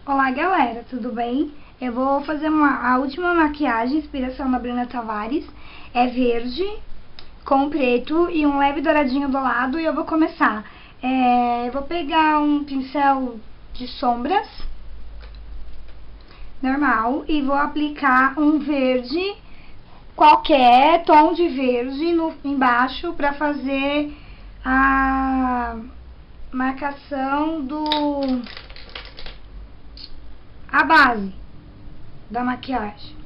Olá galera, tudo bem? Eu vou fazer a última maquiagem, inspiração da Bruna Tavares. É verde com preto e um leve douradinho do lado. E eu vou começar. Eu vou pegar um pincel de sombras normal e vou aplicar um verde, qualquer tom de verde embaixo para fazer a marcação a base da maquiagem.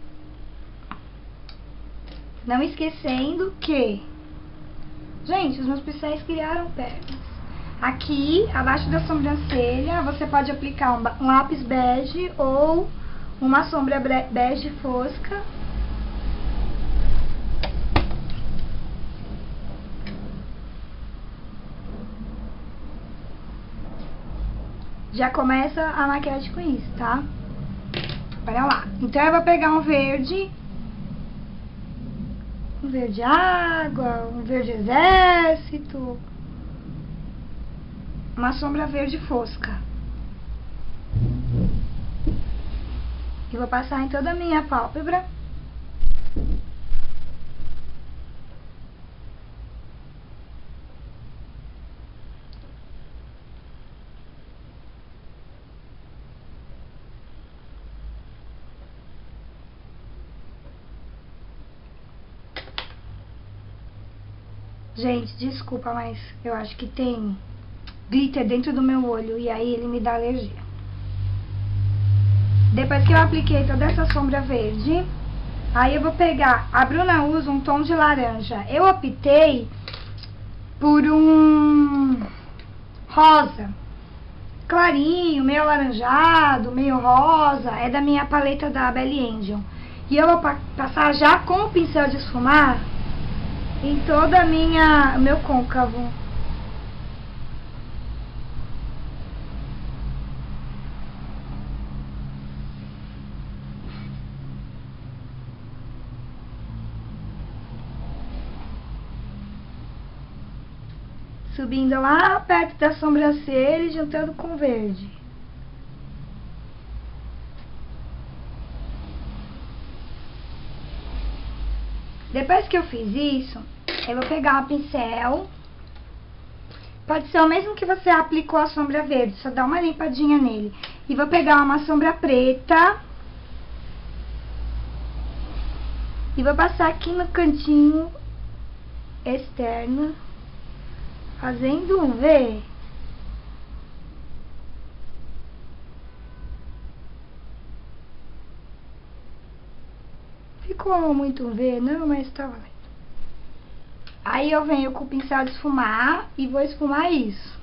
Não esquecendo que, gente, os meus pincéis criaram pernas. Aqui, abaixo da sobrancelha, você pode aplicar um lápis bege ou uma sombra bege fosca. Já começa a maquiagem com isso, tá? Bora lá. Então eu vou pegar um verde água, um verde exército, uma sombra verde fosca. E vou passar em toda a minha pálpebra. Gente, desculpa, mas eu acho que tem glitter dentro do meu olho e aí ele me dá alergia. Depois que eu apliquei toda essa sombra verde, aí eu vou pegar, a Bruna usa um tom de laranja. Eu optei por um rosa clarinho, meio alaranjado, meio rosa. É da minha paleta da Belly Angel. E eu vou passar já com o pincel de esfumar em toda a meu côncavo. Subindo lá perto da sobrancelha e juntando com verde. Depois que eu fiz isso, eu vou pegar o pincel. Pode ser o mesmo que você aplicou a sombra verde, só dá uma limpadinha nele. E vou pegar uma sombra preta. E vou passar aqui no cantinho externo, fazendo um V. Ficou muito um V, não, mas tá valendo. Aí eu venho com o pincel de esfumar e vou esfumar isso.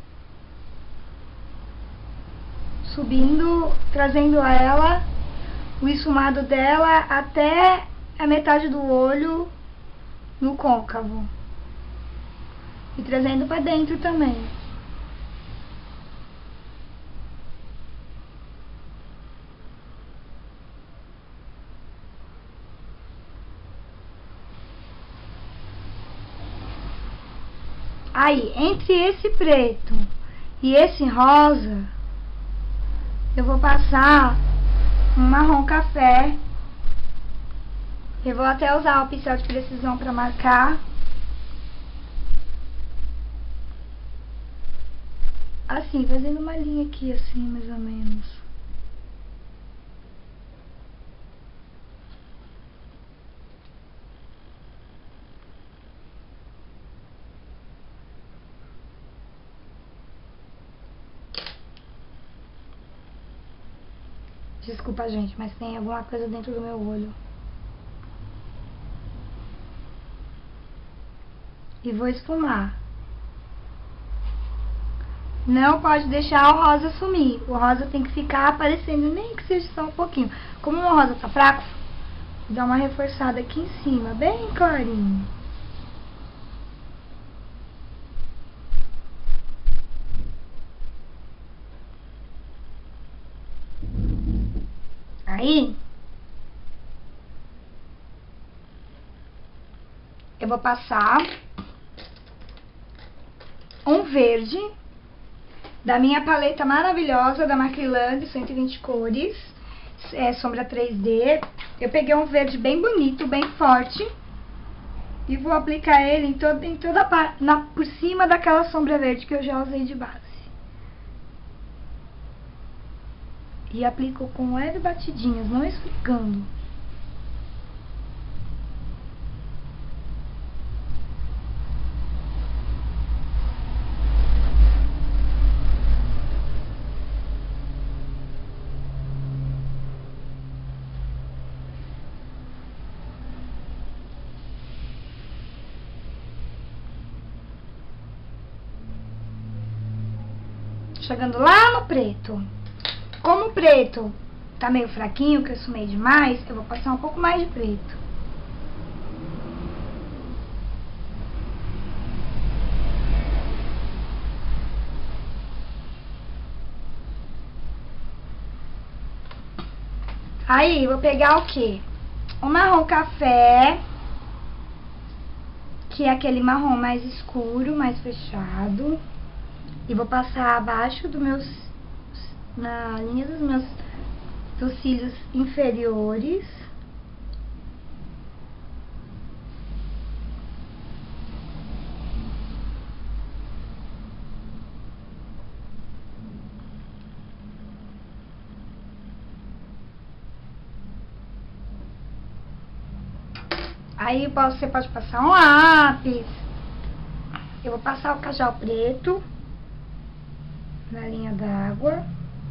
Subindo, trazendo o esfumado dela até a metade do olho no côncavo. E trazendo pra dentro também. Aí, entre esse preto e esse rosa, eu vou passar um marrom café. Eu vou até usar o pincel de precisão pra marcar. Assim, fazendo uma linha aqui, assim, mais ou menos. Desculpa, gente, mas tem alguma coisa dentro do meu olho. E vou esfumar. Não pode deixar o rosa sumir. O rosa tem que ficar aparecendo, nem que seja só um pouquinho. Como o meu rosa tá fraco, vou dar uma reforçada aqui em cima, bem clarinho. Aí, eu vou passar um verde da minha paleta maravilhosa da Macrylan, 120 cores, sombra 3D. Eu peguei um verde bem bonito, bem forte, e vou aplicar ele por cima daquela sombra verde que eu já usei de base. E aplico com leve batidinhas, não esfregando. Chegando lá no preto. Como o preto tá meio fraquinho, que eu sumei demais, eu vou passar um pouco mais de preto. Aí, vou pegar o quê? O marrom café, que é aquele marrom mais escuro, mais fechado. E vou passar abaixo na linha dos cílios inferiores. Aí você pode passar um lápis. Eu vou passar o cajal preto na linha d'água.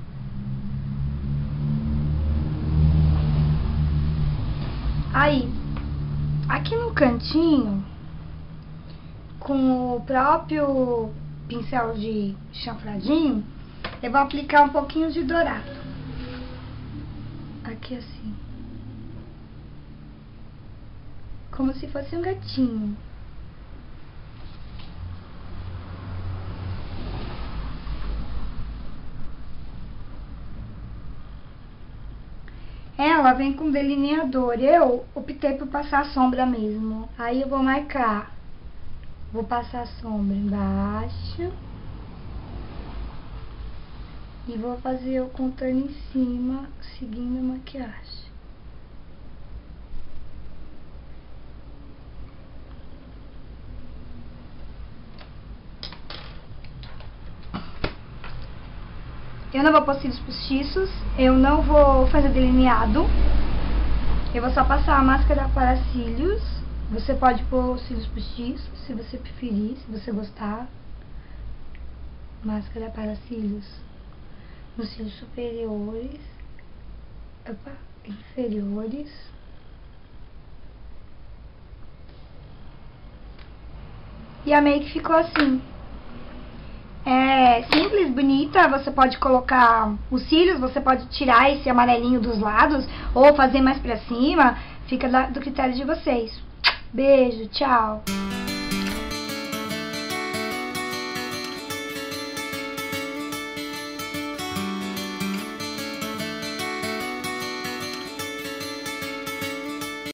Aí, aqui no cantinho, com o próprio pincel de chanfradinho, eu vou aplicar um pouquinho de dourado. Aqui assim. Como se fosse um gatinho. Ela vem com delineador. Eu optei por passar a sombra mesmo. Aí eu vou marcar. Vou passar a sombra embaixo. E vou fazer o contorno em cima, seguindo a maquiagem. Eu não vou pôr cílios postiços, eu não vou fazer delineado. Eu vou só passar a máscara para cílios. Você pode pôr cílios postiços, se você preferir, se você gostar. Máscara para cílios nos cílios superiores, inferiores. E a make ficou assim. É simples, bonita. Você pode colocar os cílios, você pode tirar esse amarelinho dos lados ou fazer mais pra cima. Fica do critério de vocês. Beijo, tchau.